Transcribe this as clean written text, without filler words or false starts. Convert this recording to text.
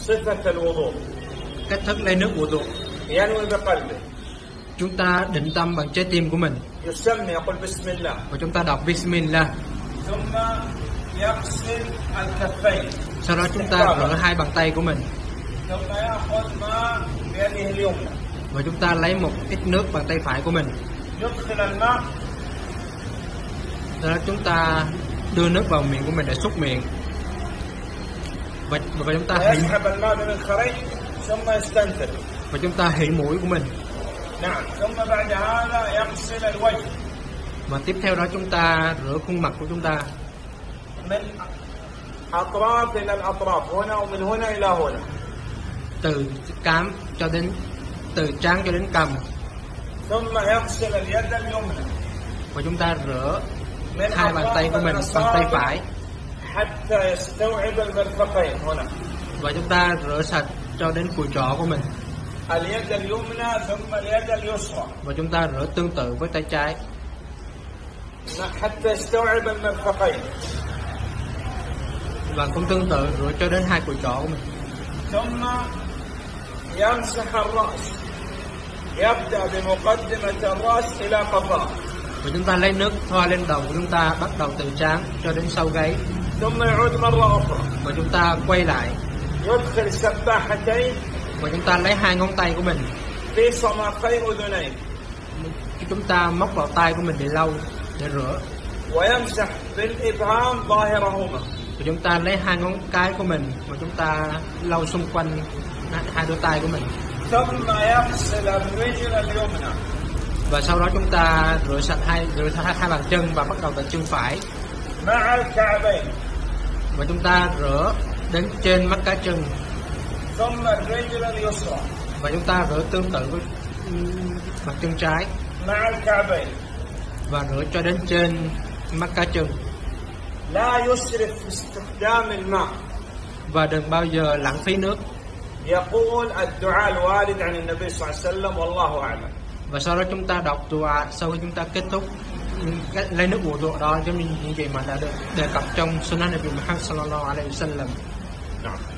صفة الوضوء. Cách thức lấy nước wudu. ينوي بقلبه. Chúng ta định tâm bằng trái tim của mình. يسمي يقول بسم الله. Và chúng ta đọc Bismillah. ثم يغسل الكفين. Sau đó chúng ta rửa hai bàn tay của mình. ثم يأخذ ماء بيده اليمنى. Và chúng ta lấy một ít nước bằng tay phải của mình. يدخل الماء. Sau đó chúng ta đưa nước vào miệng của mình để súc miệng. Và chúng ta ويسحب الماء بمنخريه ثم يستنثر. Và chúng ta hỉ mũi của mình. نعم. ثم بعد هذا يغسل الوجه. Và tiếp theo đó chúng ta rửa khuôn mặt của chúng ta. من أطراف إلى الأطراف هنا ومن هنا إلى هنا. Từ cám cho đến từ trán cho đến cằm. ثم يغسل اليد اليمنى. Và chúng ta rửa hai bàn tay của mình bằng tay phải. حتى يستوعب المرفقين هنا. Và chúng ta rửa sạch cho đến cùi trỏ của mình. اليد اليمنى ثم اليد اليسرى. Và chúng ta rửa tương tự với tay trái. حتى يستوعب المرفقين. Và cũng tương tự rửa cho đến hai cùi trỏ của mình. ثم يمسح الرأس. يبدأ بمقدمة الرأس إلى قفاه. Và chúng ta lấy nước thoa lên đầu của chúng ta, bắt đầu từ trán cho đến sau gáy. ثم يعود مرة أخرى. Và chúng ta quay lại. يدخل السباحتين. Và chúng ta lấy hai ngón tay của mình. في صماخي أذنين. Chúng ta móc vào tay của mình để lau, để rửa. ويمسح بالإبهام ظاهرهما. Và chúng ta lấy hai ngón cái của mình và chúng ta lau xung quanh hai đôi tay của mình. ثم يغسل الرجل اليمنى. Và sau đó chúng ta rửa sạch hai bàn chân và bắt đầu từ chân phải. مع الكعبين. Và chúng ta rửa đến trên mắt cá chân. ثم الرجل اليسرى. Và chúng ta rửa tương tự với bàn chân trái. مع الكعبين. Và rửa cho đến trên mắt cá chân. لا يسرف في استخدام الماء. Và đừng bao giờ lãng phí nước. يقول الدعاء الوارد عن النبي صلى الله عليه وسلم والله أعلم. Và sau đó chúng ta đọc dua sau khi chúng ta kết thúc lấy nước wudu đó, giống như những gì mà đã được đề cập trong Sunan Nabi Muhammad sallallahu alaihi wasallam.